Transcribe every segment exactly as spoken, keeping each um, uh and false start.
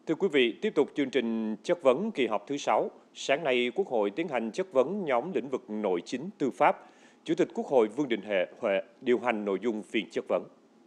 Thưa quý vị, tiếp tục chương trình chất vấn kỳ họp thứ sáu. Sáng nay, Quốc hội tiến hành chất vấn nhóm lĩnh vực nội chính tư pháp. Chủ tịch Quốc hội Vương Đình Huệ điều hành nội dung phiên chất vấn.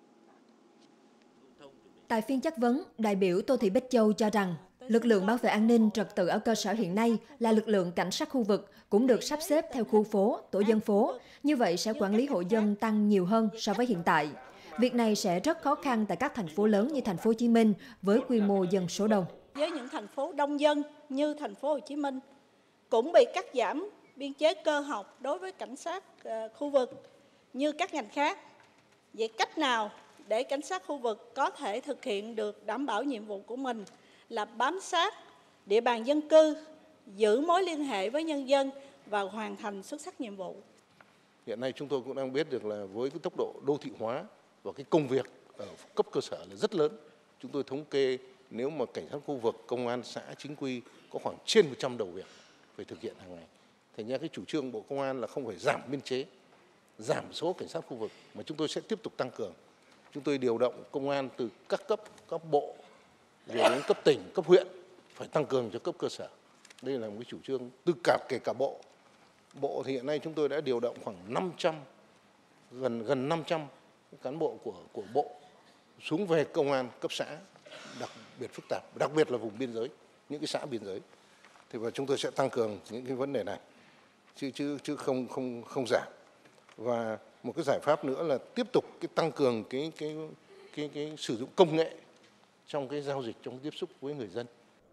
Tại phiên chất vấn, đại biểu Tô Thị Bích Châu cho rằng lực lượng bảo vệ an ninh trật tự ở cơ sở hiện nay là lực lượng cảnh sát khu vực cũng được sắp xếp theo khu phố, tổ dân phố. Như vậy sẽ quản lý hộ dân tăng nhiều hơn so với hiện tại. Việc này sẽ rất khó khăn tại các thành phố lớn như thành phố Hồ Chí Minh với quy mô dân số đông. Với những thành phố đông dân như thành phố Hồ Chí Minh cũng bị cắt giảm biên chế cơ học đối với cảnh sát khu vực như các ngành khác. Vậy cách nào để cảnh sát khu vực có thể thực hiện được đảm bảo nhiệm vụ của mình là bám sát địa bàn dân cư, giữ mối liên hệ với nhân dân và hoàn thành xuất sắc nhiệm vụ? Hiện nay chúng tôi cũng đang biết được là với cái tốc độ đô thị hóa và cái công việc ở cấp cơ sở là rất lớn. Chúng tôi thống kê nếu mà cảnh sát khu vực, công an xã, chính quy có khoảng trên một trăm đầu việc phải thực hiện hàng ngày. Thành ra cái chủ trương Bộ Công an là không phải giảm biên chế, giảm số cảnh sát khu vực mà chúng tôi sẽ tiếp tục tăng cường. Chúng tôi điều động công an từ các cấp, các bộ, rồi đến cấp tỉnh, cấp huyện phải tăng cường cho cấp cơ sở. Đây là một cái chủ trương từ cả kể cả bộ. Bộ thì hiện nay chúng tôi đã điều động khoảng năm trăm, gần gần năm trăm cán bộ của của bộ xuống về công an cấp xã đặc biệt phức tạp, đặc biệt là vùng biên giới, những cái xã biên giới. Thì và chúng tôi sẽ tăng cường những cái vấn đề này, chứ chứ chứ không không không giảm. Và một cái giải pháp nữa là tiếp tục cái tăng cường cái cái cái cái sử dụng công nghệ trong cái giao dịch, trong cái tiếp xúc với người dân.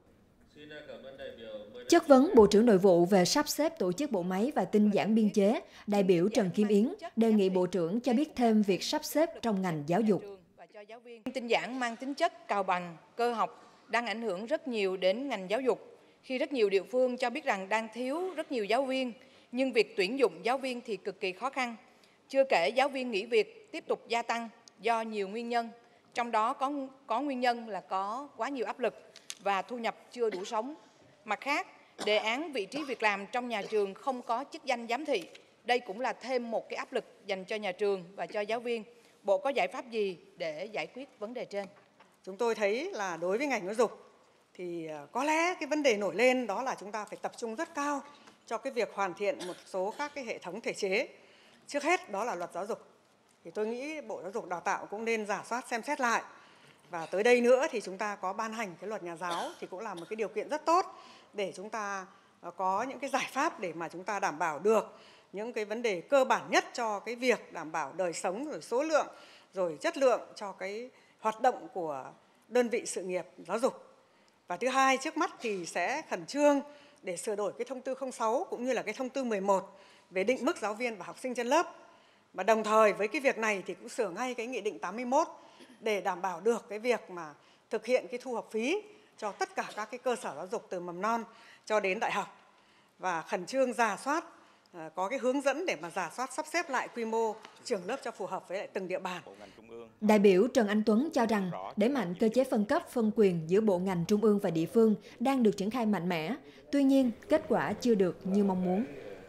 Chất vấn Bộ trưởng Nội vụ về sắp xếp tổ chức bộ máy và tinh giản biên chế, đại biểu Trần Kim Yến đề nghị Bộ trưởng cho biết thêm việc sắp xếp trong ngành giáo dục. Tinh giản mang tính chất cào bằng, cơ học đang ảnh hưởng rất nhiều đến ngành giáo dục. Khi rất nhiều địa phương cho biết rằng đang thiếu rất nhiều giáo viên, nhưng việc tuyển dụng giáo viên thì cực kỳ khó khăn. Chưa kể giáo viên nghỉ việc tiếp tục gia tăng do nhiều nguyên nhân, trong đó có, có nguyên nhân là có quá nhiều áp lực và thu nhập chưa đủ sống. Mặt khác, đề án vị trí việc làm trong nhà trường không có chức danh giám thị. Đây cũng là thêm một cái áp lực dành cho nhà trường và cho giáo viên. Bộ có giải pháp gì để giải quyết vấn đề trên? Chúng tôi thấy là đối với ngành giáo dục thì có lẽ cái vấn đề nổi lên đó là chúng ta phải tập trung rất cao cho cái việc hoàn thiện một số các cái hệ thống thể chế. Trước hết đó là luật giáo dục. Thì tôi nghĩ Bộ Giáo dục Đào tạo cũng nên rà soát xem xét lại. Và tới đây nữa thì chúng ta có ban hành cái luật nhà giáo thì cũng là một cái điều kiện rất tốt để chúng ta có những cái giải pháp để mà chúng ta đảm bảo được những cái vấn đề cơ bản nhất cho cái việc đảm bảo đời sống, rồi số lượng, rồi chất lượng cho cái hoạt động của đơn vị sự nghiệp giáo dục. Và thứ hai, trước mắt thì sẽ khẩn trương để sửa đổi cái thông tư không sáu cũng như là cái thông tư mười một về định mức giáo viên và học sinh trên lớp. Và đồng thời với cái việc này thì cũng sửa ngay cái nghị định tám mươi mốt để đảm bảo được cái việc mà thực hiện cái thu học phí cho tất cả các cái cơ sở giáo dục từ mầm non cho đến đại học. Và khẩn trương rà soát, có cái hướng dẫn để mà rà soát sắp xếp lại quy mô trường lớp cho phù hợp với lại từng địa bàn. Đại biểu Trần Anh Tuấn cho rằng đẩy mạnh cơ chế phân cấp, phân quyền giữa bộ ngành trung ương và địa phương đang được triển khai mạnh mẽ. Tuy nhiên, kết quả chưa được như mong muốn.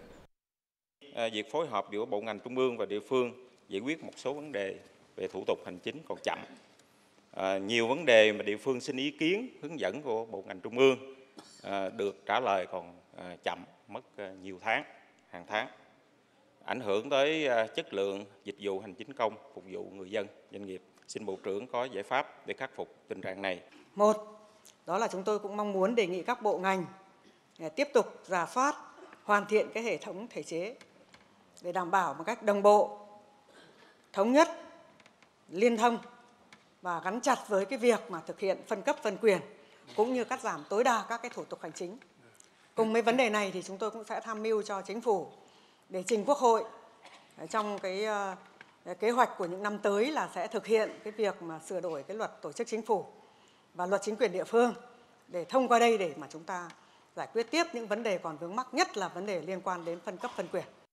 À, việc phối hợp giữa bộ ngành trung ương và địa phương giải quyết một số vấn đề về thủ tục hành chính còn chậm. À, nhiều vấn đề mà địa phương xin ý kiến, hướng dẫn của bộ ngành trung ương à, được trả lời còn à, chậm, mất à, nhiều tháng, hàng tháng. Ảnh hưởng tới à, chất lượng dịch vụ hành chính công phục vụ người dân, doanh nghiệp. Xin Bộ trưởng có giải pháp để khắc phục tình trạng này. Một, đó là chúng tôi cũng mong muốn đề nghị các bộ ngành tiếp tục rà soát, hoàn thiện cái hệ thống thể chế để đảm bảo một cách đồng bộ, thống nhất, liên thông và gắn chặt với cái việc mà thực hiện phân cấp phân quyền cũng như cắt giảm tối đa các cái thủ tục hành chính. Cùng với vấn đề này thì chúng tôi cũng sẽ tham mưu cho Chính phủ để trình Quốc hội trong cái uh, kế hoạch của những năm tới là sẽ thực hiện cái việc mà sửa đổi cái luật tổ chức chính phủ và luật chính quyền địa phương để thông qua đây để mà chúng ta giải quyết tiếp những vấn đề còn vướng mắc, nhất là vấn đề liên quan đến phân cấp phân quyền.